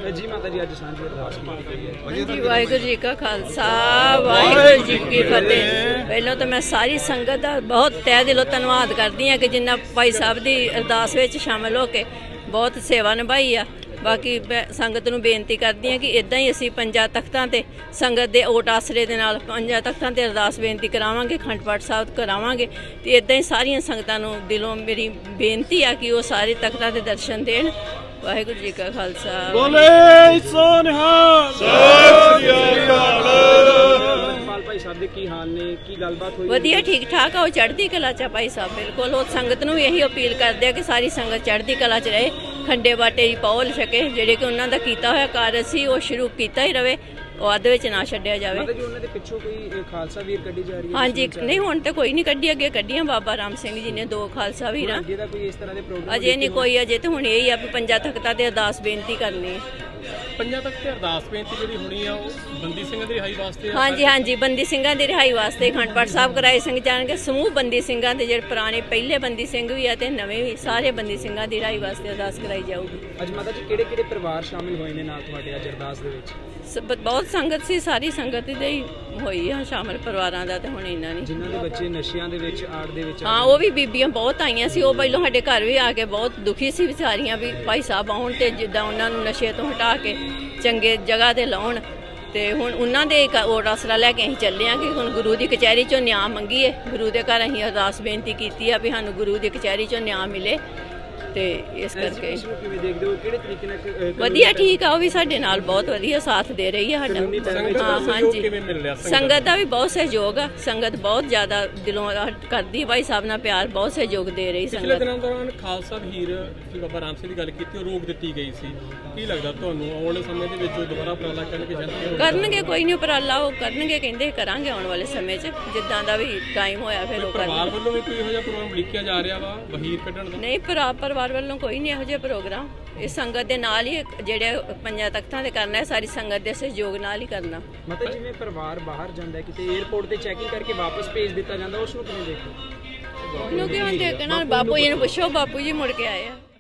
जी माता जी अज सांझी अरदास जी वाहिगुरू जी का खालसा वाहिगुरू जी की फतेह। पहलों तो मैं सारी संगत का बहुत तह दिलों धन्यवाद करती हाँ कि जिन्ना भाई साहब की अरदास में शामिल होकर बहुत सेवा निभाई आ। बाकी मैं संगत नूं बेनती करती हाँ कि इदां ही असीं पंजां तख्तां ते संगत के ओट आसरे दे नाल पंजां तख्तां ते अरदास बेनती करावांगे, अखंड पाठ साहब करावांगे। तो इदां ही सारियां संगतां नूं दिलों मेरी बेनती आ कि वो सारे तख्तां दे दर्शन देण। वाहिगुरू जी का खालसा वधिया ठीक ठाक आ, चढ़ती कला च भाई साहब बिल्कुल। वो संगत नूं भी यही अपील करते हैं कि सारी संगत चढ़ती कला च रहे, खंडे बाटे की पौल छके, जिहड़े कि उन्हां दा कीता होया कारज सी वो शुरू कीता ही रवे, अध विच ना छड्डिया जावे। हाँ जी, नहीं हुण तो कोई नहीं कड्डी, अगे कड्डियां बाबा राम सिंह जी ने 2 खालसा वीर। अजे नहीं कोई, अजे तो हुण यही आ भी पंजां तख्तां ते अरदास बेनती करनी है। पंजां तख्त ते अरदास बेनती जिहड़ी होनी आ ओह बंदी सिंघां दी रिहाई वास्ते। हाँ जी, हाँ जी, बंदी सिंघां दी रिहाई वास्ते अखंड पाठ साहब कराए सिंह जाणगे। समूह बंदी सिंघां दे जिहड़े पुराने पहले बंदी सिंह भी आ ते नवे भी, सारे बंदी सिंघां दी रिहाई वास्ते अरदास कराई जाऊगी। अज माता जी किहड़े-किहड़े परिवार शामिल होए ने नाल तुहाडे अज अरदास दे विच? बहुत संगत सी, सारी संगत ही होई है शामिल परिवारां दा। ते हुण इन्ना नहीं जिन्हां दे बच्चे नशियां दे विच आड़ दे विच, हाँ वो भी बीबियां बहुत आईयां सी। वो पहलों साडे घर भी आके बहुत दुखी सी विचारियां भी भाई साहब आउण ते जिद्दां उन्हां नूं नशे तो हटा के चंगे जगह ते लाउण। ते हुण उन्हां दे ओट आसरा लैके असीं चले आं कि हुण गुरु दी कचहरी चों न्याय मंगीए। गुरु दे घर असीं अरदास बेनती कीती आ भी सानूं गुरु दी कचहरी चों न्याय मिले। ते इस करके वधिया ठीक आ, वो भी साडे नाल बहुत वधिया साथ दे रही है साडा। हाँ हाँ जी, संगत का भी बहुत सहयोग आ, संगत बहुत ज्यादा दिलों करदी भाई साहब नाल प्यार, बहुत सहयोग दे रही संगत। पिछले दिनों दौरान खालसा वीर बाबा राम सिंह की गल की रोक दी गई सी, की लगदा तुहानूं आउण वाले समय दे विच दोबारा उपराला करनगे? कोई नहीं उपराला वो करनगे, कहंदे करांगे आउण वाले समय च जिद्दां दा भी टाइम होया फिर वो परिवार वल्लों भी कोई इहो जिहा प्रोग्राम लिखिया जा रहा वा वहीर कढण दा? नहीं, परिवार वालों कोई नहीं इहो जिहा प्रोग्राम। इस संगत के नाल ही जेड़े पंजां तख्तां ते करना है, सारी संगत के सहयोग नाल ही करना। मतलब जिवें परिवार बाहर जांदा है किते एयरपोर्ट ते चैकिंग करके वापस भेज दिता जांदा, उस नूं किवें देखो? उहनूं किवें देखना? बापू जी नूं पुछो, बापू जी मुड़ के आए आ।